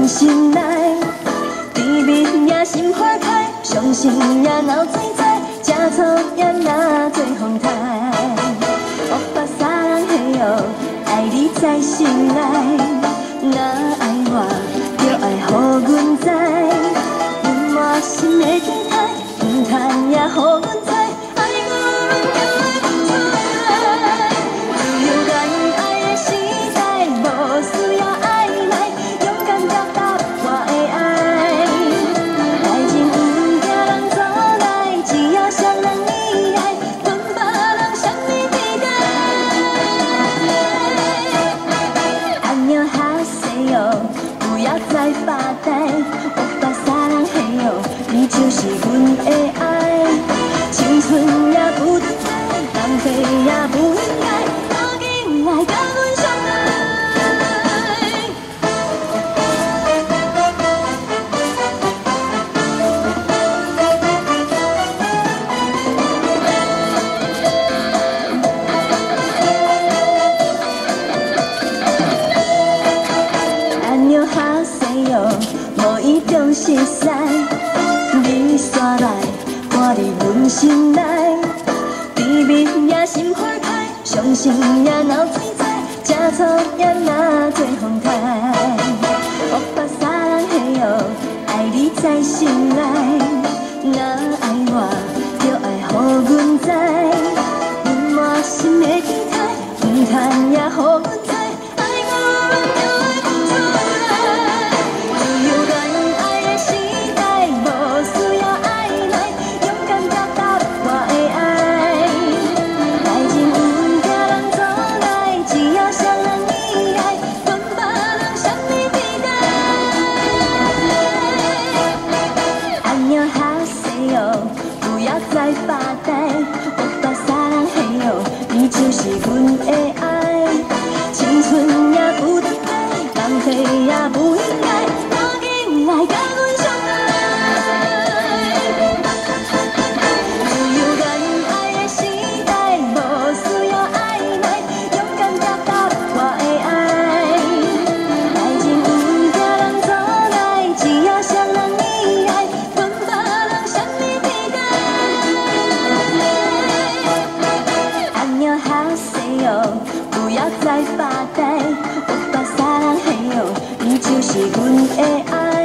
阮心内，甜蜜也心花开，伤心也闹彩彩，正错也若做风台。乌白沙人嘿哟，爱你在心内，若爱我，就爱予阮知，阮满心的天台，天台也予阮知，爱阮就爱出来，自由恋爱的时代，无需要爱来，勇敢表达我的爱。爱情不惊人走来，只要相人依赖，分别人什么替代？安妞哈西哟，不要再发呆，乌白沙人嘿哟，你就是阮的爱。青春也不等待，浪费也不应该，赶紧来甲阮相爱。安妞哈西哟，无意中识识，你煞来看伫阮心内，甜蜜也心花开，伤心也闹彩彩，正错也若做风台。乌白沙人嘿哟，爱你在心内，若爱我，就爱予阮知，阮满心的天台，天台也予阮知，爱阮就爱出来，自由恋爱的时代，无需要爱来，勇敢表达我的爱。爱情不惊人走来，只要相人依赖，分别人什么替代？安妞哈西哟，不要再发呆，乌白沙人嘿哟，你就是阮的爱。青春也不等待，浪费也不应该，赶紧来甲阮相爱。自由恋爱的时代，无需要爱来，勇敢表达我的爱。爱情不惊人走来，只要相人依赖，分别人什么替代？安妞哈西哟，不要再发呆，乌白沙人嘿哟，你就是阮的爱。